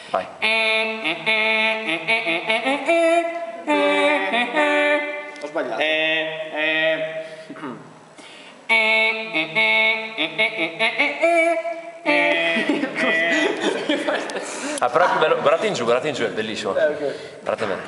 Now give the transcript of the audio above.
Vai. Ho sbagliato. Ah, però è più bello. Guardate in giù, è bellissimo. Ok. Guardate bene.